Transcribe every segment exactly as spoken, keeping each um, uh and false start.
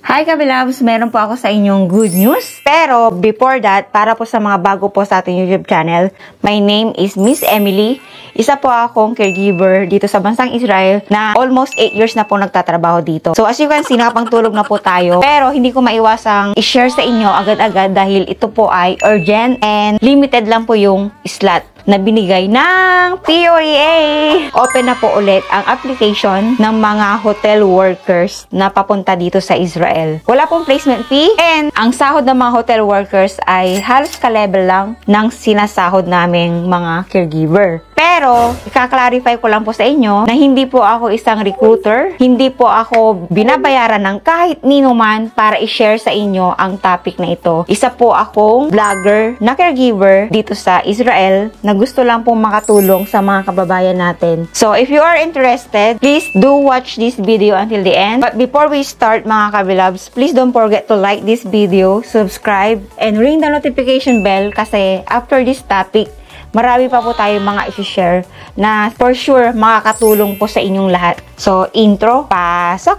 Hi Kabilabs! Meron po ako sa inyong good news. Pero before that, para po sa mga bago po sa ating YouTube channel, my name is Miss Emily. Isa po akong caregiver dito sa bansang Israel na almost eight years na po nagtatrabaho dito. So as you can see, nakapangtulog na po tayo. Pero hindi ko maiwasang i-share sa inyo agad-agad dahil ito po ay urgent and limited lang po yung slot na binigay ng P O E A. Open na po ulit ang application ng mga hotel workers na papunta dito sa Israel. Wala pong placement fee and ang sahod ng mga hotel workers ay halos ka-level lang ng sinasahod naming mga caregiver. Pero, ika-clarify ko lang po sa inyo na hindi po ako isang recruiter, hindi po ako binabayaran ng kahit nino man para i-share sa inyo ang topic na ito. Isa po akong vlogger na caregiver dito sa Israel na gusto lang pong makatulong sa mga kababayan natin. So, if you are interested, please do watch this video until the end. But before we start mga kabilabs, please don't forget to like this video, subscribe, and ring the notification bell kasi after this topic, marami pa po tayong mga i-share na for sure makakatulong po sa inyong lahat. So, intro, pasok!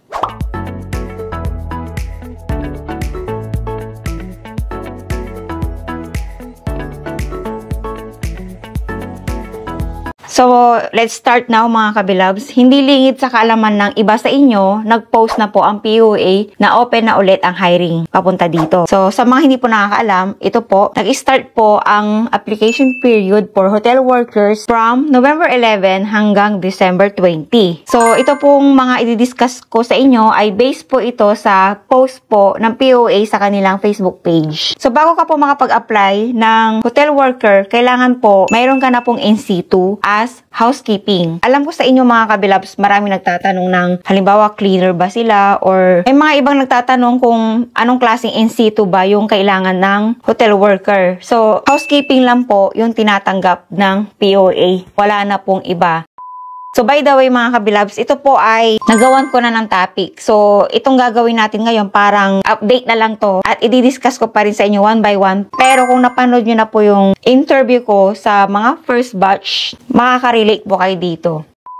So, let's start now mga kabilabs. Hindi lingid sa kaalaman ng iba sa inyo, nag-post na po ang P O E A na open na ulit ang hiring papunta dito. So, sa mga hindi po nakakaalam, ito po, nag-start po ang application period for hotel workers from November eleven hanggang December twenty. So, ito pong mga i-discuss ko sa inyo ay based po ito sa post po ng P O E A sa kanilang Facebook page. So, bago ka po makapag-apply ng hotel worker, kailangan po, mayroon ka na pong in situ as housekeeping. Alam ko sa inyo mga kabilabs, marami nagtatanong ng halimbawa cleaner ba sila or may mga ibang nagtatanong kung anong klaseng in situ ba yung kailangan ng hotel worker. So, housekeeping lang po yung tinatanggap ng P O E A. Wala na pong iba. So, by the way mga kabilabs, ito po ay nagawan ko na ng topic. So, itong gagawin natin ngayon, parang update na lang to. At i-discuss ko pa rin sa inyo one by one. Pero kung napanood nyo na po yung interview ko sa mga first batch, makaka-relate po kayo dito.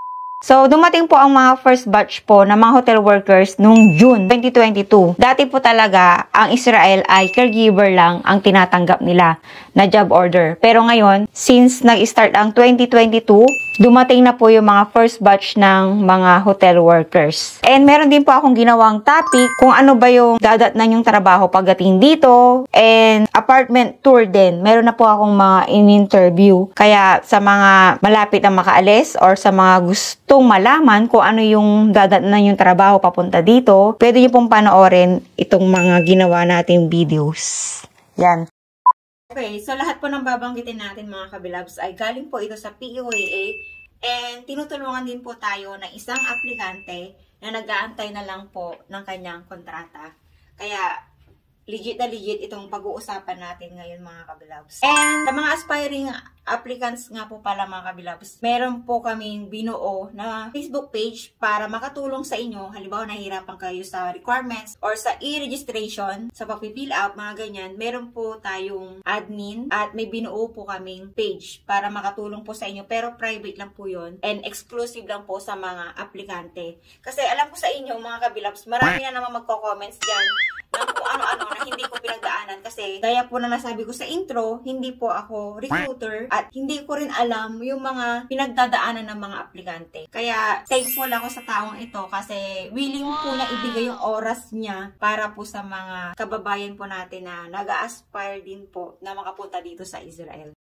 So, dumating po ang mga first batch po ng mga hotel workers noong June twenty twenty-two. Dati po talaga, ang Israel ay caregiver lang ang tinatanggap nila na job order. Pero ngayon, since nag-start ang twenty twenty-two, dumating na po yung mga first batch ng mga hotel workers. And meron din po akong ginawang topic kung ano ba yung dadatnan yung trabaho pagdating dito. And apartment tour din. Meron na po akong mga in-interview. Kaya sa mga malapit na makaalis or sa mga gustong malaman kung ano yung dadatnan yung trabaho papunta dito, pwede nyo pong panoorin itong mga ginawa nating videos. Yan. Okay, so lahat po ng babanggitin natin mga kabilabs ay galing po ito sa P O E A and tinutulungan din po tayo ng isang aplikante na nag-aantay na lang po ng kanyang kontrata. Kaya legit na legit itong pag-uusapan natin ngayon mga kabilabs. And sa mga aspiring applicants nga po pala mga kabilabs, meron po kaming binuo na Facebook page para makatulong sa inyo. Halimbawa nahihirapan kayo sa requirements or sa e-registration, sa pag-fill out, mga ganyan. Meron po tayong admin at may binuo po kaming page para makatulong po sa inyo. Pero private lang po yun and exclusive lang po sa mga aplikante. Kasi alam ko sa inyo mga kabilabs, marami na naman magko-comments dyan ng kung ano-ano na hindi ko pinagdaanan kasi gaya po na nasabi ko sa intro, hindi po ako recruiter at hindi ko rin alam yung mga pinagdadaanan ng mga aplikante. Kaya thankful ako sa taong ito kasi willing po na ibigay yung oras niya para po sa mga kababayan po natin na nag-a-aspire din po na makapunta dito sa Israel.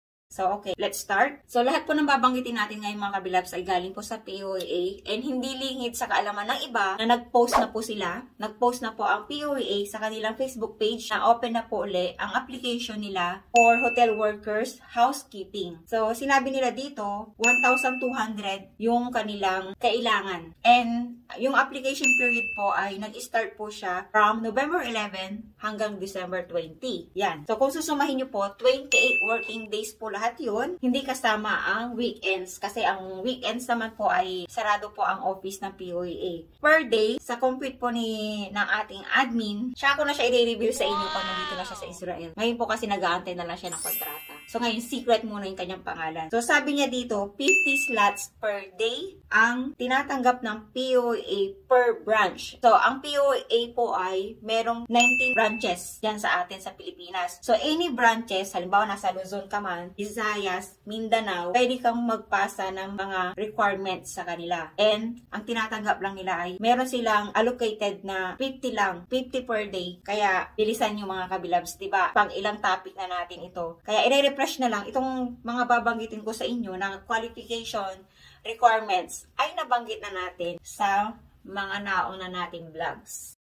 So, okay, let's start. So, lahat po ng babanggitin natin ngayon mga kabilabs ay galing po sa P O E A and hindi lingid sa kaalaman ng iba na nag-post na po sila. Nag-post na po ang P O E A sa kanilang Facebook page na open na po uli ang application nila for hotel workers housekeeping. So, sinabi nila dito, one thousand two hundred yung kanilang kailangan. And yung application period po ay nag-start po siya from November eleven hanggang December twenty. Yan. So, kung susumahin nyo po, twenty-eight working days po lahat yun, hindi kasama ang weekends. Kasi ang weekends naman po ay sarado po ang office ng P O E A. Per day, sa compute po ni ng ating admin, siya ko na siya i-reveal sa inyo pag nandito na siya sa Israel. Ngayon po kasi nag-aantay na lang siya ng kontrata. So, ngayon, secret muna yung kanyang pangalan. So, sabi niya dito, fifty slots per day ang tinatanggap ng P O A per branch. So, ang P O A po ay merong nineteen branches yan sa atin sa Pilipinas. So, any branches, halimbawa nasa Luzon ka man, Visayas, Mindanao, pwede kang magpasa ng mga requirements sa kanila. And, ang tinatanggap lang nila ay meron silang allocated na fifty lang, fifty per day. Kaya, bilisan yung mga kabilabs, diba? Pang ilang topic na natin ito. Kaya, i-refresh na lang itong mga babanggitin ko sa inyo na qualification requirements ay nabanggit na natin sa mga nauna nating vlogs.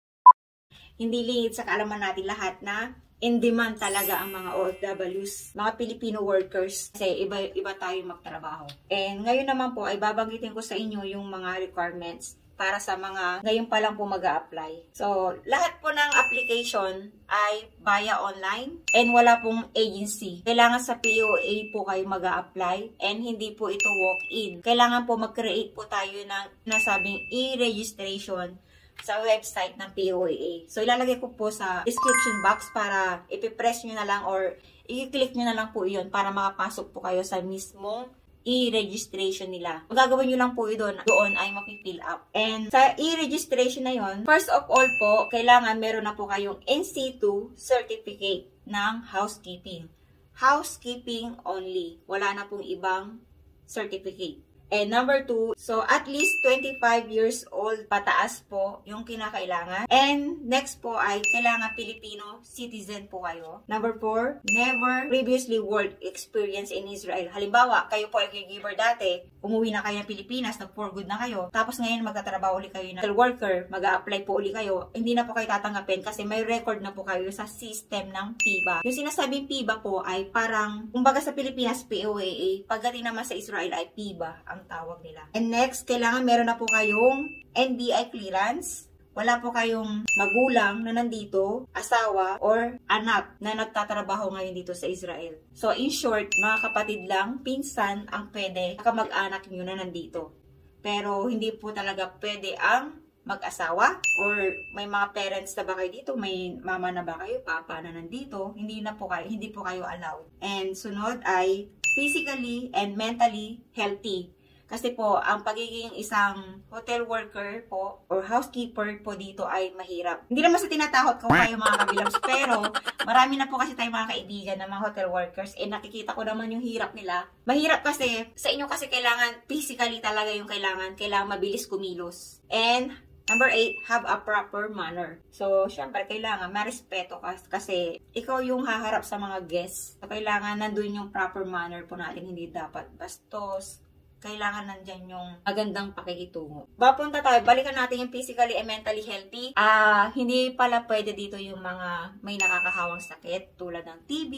Hindi lingid sa kaalaman natin lahat na in demand talaga ang mga O F Ws, mga Filipino workers, kasi iba, iba tayo magtrabaho. And ngayon naman po ay babanggitin ko sa inyo yung mga requirements para sa mga ngayon pa lang po mag-a-apply. So, lahat po ng application ay via online and wala pong agency. Kailangan sa P O A po kayo mag-a-apply and hindi po ito walk-in. Kailangan po mag-create po tayo ng nasabing e-registration sa website ng P O A. So, ilalagay ko po sa description box para ipipress nyo na lang or i-click nyo na lang po yun para makapasok po kayo sa mismong e-registration nila. Ang gagawin nyo lang po doon, doon ay mapifill up. And sa e-registration na yon, first of all po, kailangan meron na po kayong N C two certificate ng housekeeping. Housekeeping only. Wala na pong ibang certificate. And number two, so at least twenty-five years old pataas po yung kinakailangan. And next po ay kailangan Filipino citizen po kayo. Number four, never previously work experience in Israel. Halimbawa, kayo po ay caregiver dati, umuwi na kayo ng Pilipinas, nag-for good na kayo, tapos ngayon magtatrabaho ulit kayo ng worker, mag-a-apply po ulit kayo, hindi na po kayo tatanggapin kasi may record na po kayo sa system ng P I B A. Yung sinasabing P I B A po ay parang, kumbaga sa Pilipinas, P O A A, pagdating naman sa Israel ay P I B A ang tawag nila. And next, kailangan meron na po kayong N B I clearance. Wala po kayong magulang na nandito, asawa, or anak na nagtatrabaho ngayon dito sa Israel. So, in short, mga kapatid lang, pinsan ang pwede kamag-anak nyo na nandito. Pero, hindi po talaga pwede ang mag-asawa or may mga parents na ba kayo dito, may mama na ba kayo, papa na nandito, hindi na po kayo, hindi po kayo allowed. And sunod ay physically and mentally healthy. Kasi po, ang pagiging isang hotel worker po or housekeeper po dito ay mahirap. Hindi naman sa tinatakot ko kayo mga kabilabs, pero marami na po kasi tayong mga kaibigan ng mga hotel workers and nakikita ko naman yung hirap nila. Mahirap kasi, sa inyo kasi kailangan, physically talaga yung kailangan, kailangan mabilis kumilos. And number eight, have a proper manner. So, syempre, kailangan marespeto ka kasi ikaw yung haharap sa mga guests. So, kailangan nandun yung proper manner po natin, hindi dapat bastos. Kailangan nandyan yung magandang pakikitungo. Papunta tayo, balikan natin yung physically and mentally healthy. Ah, uh, hindi pala pwede dito yung mga may nakakahawang sakit tulad ng T B,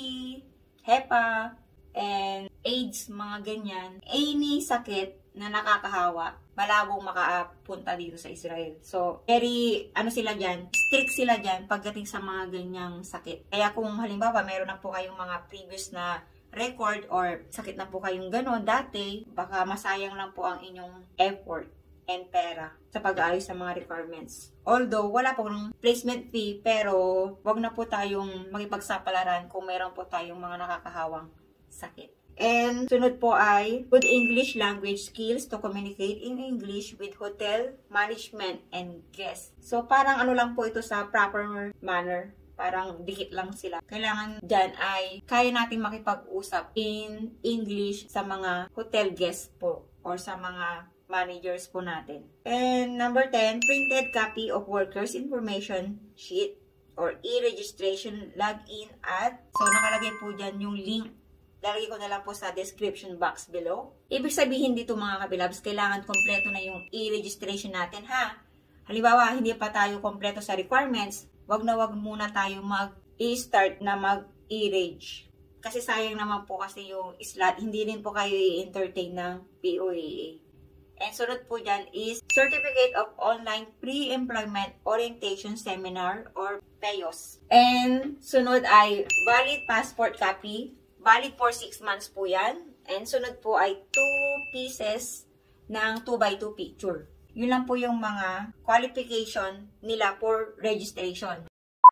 HEPA, and AIDS, mga ganyan. Any sakit na nakakahawa, malabong makaapunta dito sa Israel. So, very, ano sila dyan, strict sila dyan pagdating sa mga ganyang sakit. Kaya kung halimbawa, meron na po kayong mga previous na record or sakit na po kayong gano'n dati, baka masayang lang po ang inyong effort and pera sa pag-aayos sa mga requirements. Although, wala pong placement fee, pero wag na po tayong makipagsapalaran kung meron po tayong mga nakakahawang sakit. And sunod po ay good English language skills to communicate in English with hotel management and guests. So, parang ano lang po ito sa proper manner. Parang dikit lang sila. Kailangan dyan ay kaya natin makipag-usap in English sa mga hotel guests po or sa mga managers po natin. And number ten, printed copy of workers information sheet or e-registration login at so nakalagay po dyan yung link. Lalagay ko na lang po sa description box below. Ibig sabihin dito mga kabilabs, kailangan kompleto na yung e-registration natin ha. Halimbawa, hindi pa tayo kompleto sa requirements, wag na wag muna tayo mag-i-start na mag-i-reg. Kasi sayang naman po kasi yung slot, hindi rin po kayo i-entertain ng P O A A. And sunod po dyan is Certificate of Online Pre-Employment Orientation Seminar or P E O S. And sunod ay valid passport copy. Valid for six months po yan. And sunod po ay two pieces ng two by two picture. Yun lang po yung mga qualification nila for registration.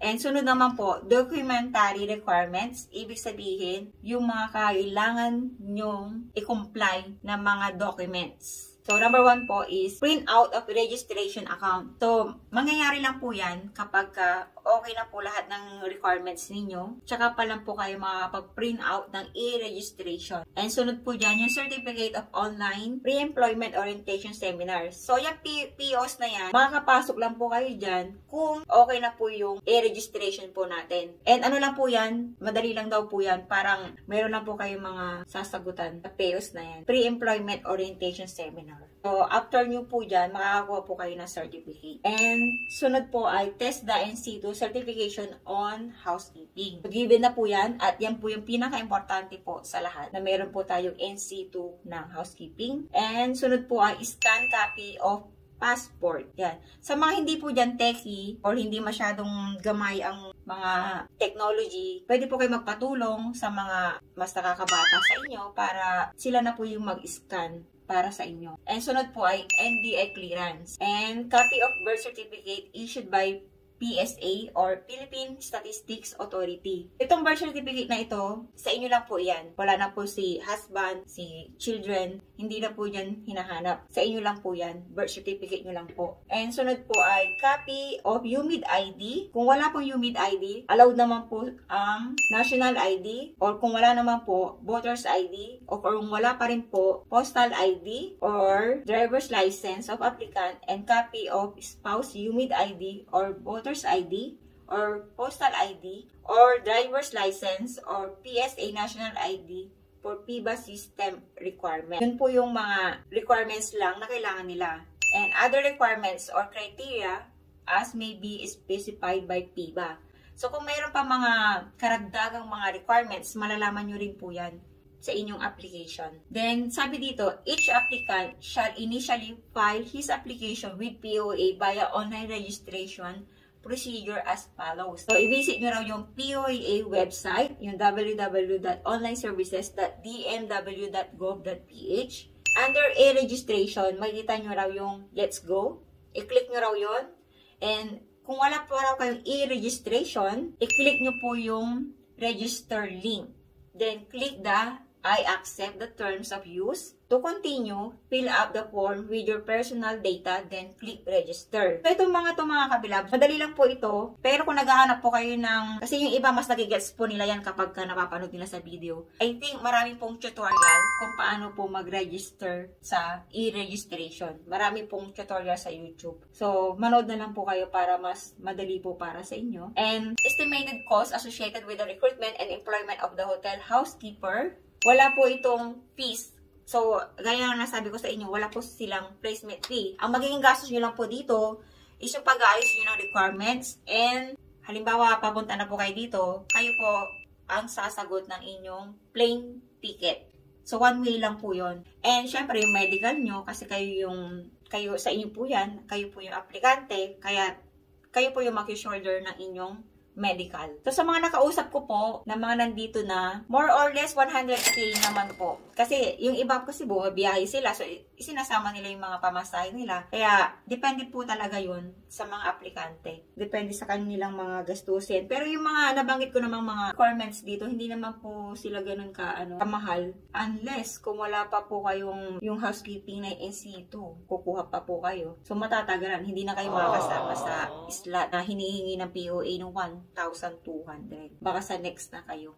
And sunod naman po, documentary requirements. Ibig sabihin, yung mga kailangan nyong i-comply na mga documents. So, number one po is print out of registration account. So, mangyayari lang po yan kapag uh, okay na po lahat ng requirements ninyo. Tsaka pa lang po kayo makapag-print out ng e-registration. And sunod po dyan, yung Certificate of Online Pre-Employment Orientation Seminars. So, yung P Os na yan, makakapasok lang po kayo dyan kung okay na po yung e-registration po natin. And ano lang po yan, madali lang daw po yan. Parang meron lang po kayong mga sasagutan sa P Os na yan. Pre-Employment Orientation Seminar. So, after nyo po dyan, makakakuha po kayo ng certificate. And, sunod po ay TESDA N C two Certification on Housekeeping. So, given na po yan, at yan po yung pinaka-importante po sa lahat, na meron po tayong N C two ng housekeeping. And, sunod po ay scan copy of passport. Yan. Sa mga hindi po dyan techie or hindi masyadong gamay ang mga technology, pwede po kayo magpatulong sa mga mas nakakabata sa inyo para sila na po yung mag-scan para sa inyo. And sunod po ay N B I clearance and copy of birth certificate issued by P S A or Philippine Statistics Authority. Itong birth certificate na ito, sa inyo lang po yan. Wala na po si husband, si children, hindi na po yan hinahanap. Sa inyo lang po yan. Birth certificate nyo lang po. And sunod po ay copy of U M I D I D. Kung wala pong U M I D I D, allowed naman po ang national I D or kung wala naman po, voter's I D o kung wala pa rin po, postal I D or driver's license of applicant and copy of spouse U M I D I D or voter's I D or postal I D or driver's license or P S A national I D for P B A system requirement. Yun po yung mga requirements lang na kailangan nila. And other requirements or criteria as may be specified by P B A. So kung mayroon pa mga karagdagang mga requirements, malalaman nyo rin po yan sa inyong application. Then, sabi dito, each applicant shall initially file his application with P O A via online registration procedure as follows. So, i-visit nyo raw yung P O A website, yung w w w dot online services dot d m w dot gov dot p h. Under e-registration, makikita nyo raw yung Let's Go. I-click nyo raw yun. And, kung wala po raw kayong e-registration, i-click nyo po yung register link. Then, click the I accept the terms of use. To continue, fill up the form with your personal data, then click register. So, itong mga itong mga kabilab, madali lang po ito. Pero kung naghahanap po kayo ng, kasi yung iba mas nagigets po nila yan kapag ka napapanood nila sa video. I think marami pong tutorial kung paano po mag-register sa e-registration. Marami pong tutorial sa YouTube. So, manood na lang po kayo para mas madali po para sa inyo. And estimated cost associated with the recruitment and employment of the hotel housekeeper. Wala po itong fees. So, gaya nga nasabi ko sa inyo, wala po silang placement fee. Ang magiging gastos nyo lang po dito is yung pag-aayos nyo ng requirements. And, halimbawa, papunta na po kayo dito, kayo po ang sasagot ng inyong plane ticket. So, one way lang po yon. And, syempre, yung medical nyo, kasi kayo yung, kayo sa inyo po yan, kayo po yung aplikante, kaya kayo po yung maki-shoulder ng inyong medical. So, sa mga nakausap ko po, na mga nandito na, more or less one hundred K naman po. Kasi, yung iba kasi bumabiyahe sila. So, isinasama nila yung mga pamasahe nila. Kaya, depende po talaga yun sa mga aplikante. Depende sa kanilang mga gastusin. Pero yung mga nabanggit ko namang mga requirements dito, hindi naman po sila ganun ka, ano, kamahal. Unless, kung wala pa po kayong yung housekeeping na N C two, kukuha pa po kayo. So, matatagalan. Hindi na kayo makakasama sa slot na hinihingi ng P O A ng one thousand two hundred. Baka sa next na kayo.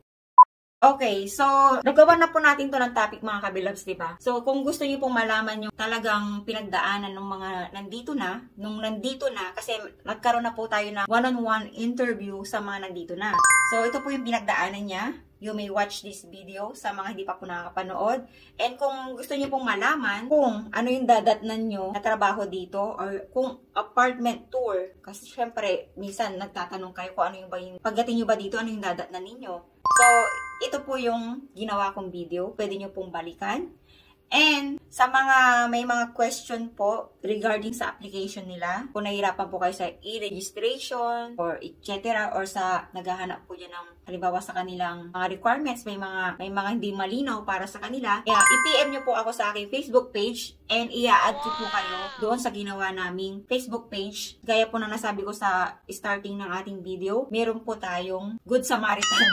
Okay, so, nagawa na po natin to ng topic mga kabilabs, diba? So, kung gusto niyo pong malaman yung talagang pinagdaanan ng mga nandito na, nung nandito na, kasi nagkaroon na po tayo ng one-on-one interview sa mga nandito na. So, ito po yung pinagdaanan niya. You may watch this video sa mga hindi pa po nakakapanood. And kung gusto niyo pong malaman kung ano yung dadatnan nyo na trabaho dito or kung apartment tour, kasi syempre, minsan nagtatanong kayo kung ano yung ba yung pagdating nyo ba dito, ano yung dadatnan ninyo. So, ito po yung ginawa kong video. Pwede nyo pong balikan. And sa mga may mga question po regarding sa application nila, kung nahihirapan po kayo sa e-registration or et cetera or sa naghahanap po dyan ng halimbawa sa kanilang mga requirements, may mga may mga hindi malinaw para sa kanila, kaya i-P M nyo po ako sa aking Facebook page and i-add ko po kayo doon sa ginawa naming Facebook page. Gaya po na nasabi ko sa starting ng ating video, meron po tayong Good Samaritan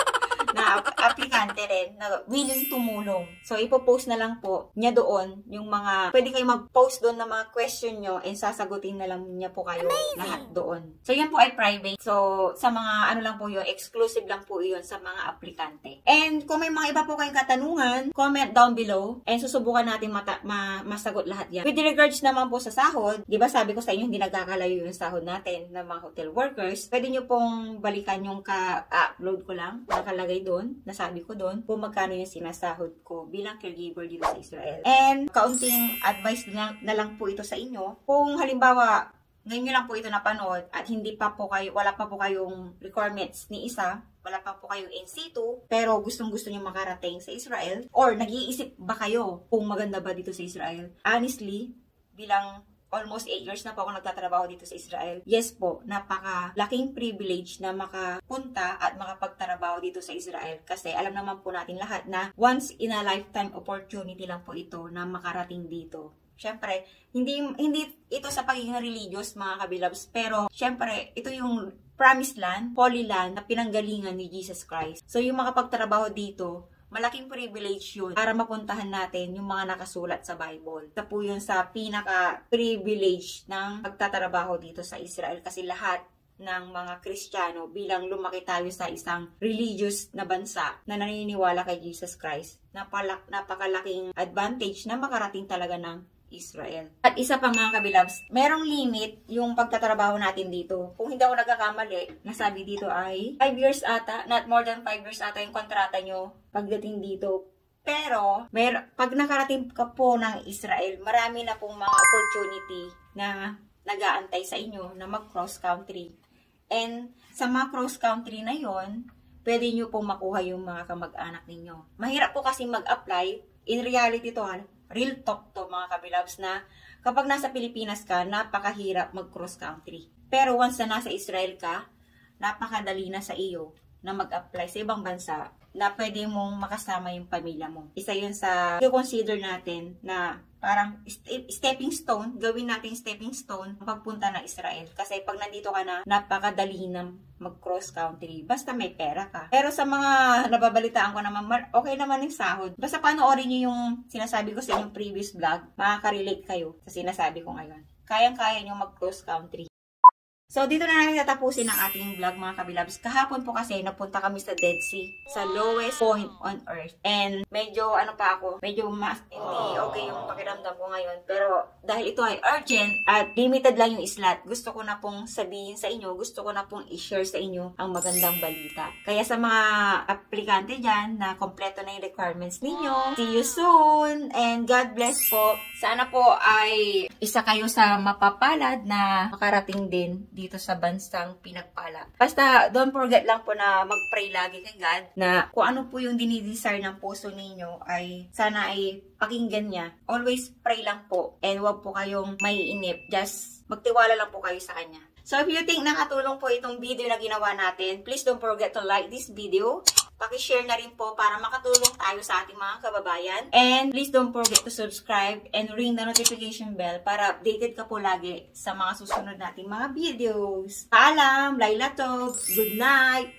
na aplikante rin na willing tumulong. So, ipopost na lang po niya doon yung mga, pwede kayo mag-post doon ng mga question nyo and sasagutin na lang niya po kayo Amazing. Lahat doon. So, yan po ay private. So, sa mga ano lang po yun, exclusive lang po yun sa mga aplikante. And kung may mga iba po kayong katanungan, comment down below and susubukan natin mata ma masagot lahat yan. With regards naman po sa sahod, di ba sabi ko sa inyo, hindi nagkakalayo yung sahod natin ng mga hotel workers. Pwede nyo pong balikan yung ka-upload ko lang, nakalagay doon, nasabi ko doon, kung magkano yung sinasahod ko bilang caregiver dito sa Israel. And kaunting advice na, na lang po ito sa inyo. Kung halimbawa, ngayon nyo lang po ito napanood at hindi pa po kayo, wala pa po kayong requirements ni isa, wala pa po kayong N C two, pero gustong-gusto nyo makarating sa Israel, or nag-iisip ba kayo kung maganda ba dito sa Israel? Honestly, bilang almost eight years na po ako nagtatrabaho dito sa Israel. Yes po, napaka-laking privilege na makapunta at makapagtrabaho dito sa Israel. Kasi alam naman po natin lahat na once in a lifetime opportunity lang po ito na makarating dito. Siyempre, hindi, hindi ito sa pagiging religious mga kabilabs, pero siyempre, ito yung promised land, holy land na pinanggalingan ni Jesus Christ. So yung makapagtrabaho dito, malaking privilege yun para mapuntahan natin yung mga nakasulat sa Bible. Ito po yun sa pinaka-privilege ng pagtatrabaho dito sa Israel kasi lahat ng mga Kristiyano bilang lumaki tayo sa isang religious na bansa na naniniwala kay Jesus Christ, napalak, napakalaking advantage na makarating talaga ng Israel. At isa pa mga kabilabs, merong limit yung pagtatrabaho natin dito. Kung hindi ako nagkakamali, nasabi dito ay five years ata, not more than five years ata yung kontrata nyo pagdating dito. Pero, mer pag nakarating ka po ng Israel, marami na pong mga opportunity na nag-aantay sa inyo na mag-cross country. And sa mga cross country na yon, pwede nyo pong makuha yung mga kamag-anak ninyo. Mahirap po kasi mag-apply. In reality to, real talk to mga kabilabs na kapag nasa Pilipinas ka, napakahirap mag-cross country. Pero once na nasa Israel ka, napakadali na sa iyo na mag-apply sa ibang bansa na pwede mong makasama yung pamilya mo. Isa yun sa i-consider natin na parang stepping stone, gawin natin stepping stone pagpunta na Israel. Kasi pag nandito ka na, napakadali na mag-cross country. Basta may pera ka. Pero sa mga nababalitaan ko naman, okay naman yung sahod. Basta panoorin nyo yung sinasabi ko sa inyong previous vlog, makaka-relate kayo sa sinasabi ko ngayon. Kayang-kaya nyo mag-cross country. So, dito na natin tatapusin ang ating vlog mga kabilabs. Kahapon po kasi napunta kami sa Dead Sea, sa lowest point on earth. And medyo ano pa ako, medyo mas hindi okay yung pakiramdam ko ngayon. Pero dahil ito ay urgent at limited lang yung slot, gusto ko na pong sabihin sa inyo, gusto ko na pong i-share sa inyo ang magandang balita. Kaya sa mga aplikante dyan na kompleto na yung requirements ninyo, see you soon and God bless po. Sana po ay isa kayo sa mapapalad na makarating din dito sa bansang pinagpala. Basta, don't forget lang po na mag-pray lagi kay God na kung ano po yung dinidesire ng puso ninyo ay sana ay pakinggan niya. Always pray lang po and wag po kayong maiinip. Just magtiwala lang po kayo sa Kanya. So, if you think nakatulong po itong video na ginawa natin, please don't forget to like this video. Paki-share na rin po para makatulong tayo sa ating mga kababayan. And please don't forget to subscribe and ring the notification bell para updated ka po lagi sa mga susunod nating mga videos. Paalam! Laila Tov! Good night!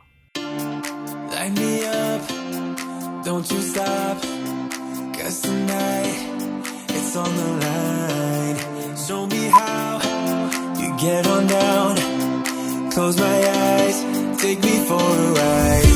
Light me up, don't you stop, 'cause tonight it's on the line. Show me how you get on down, close my eyes, take me for a ride.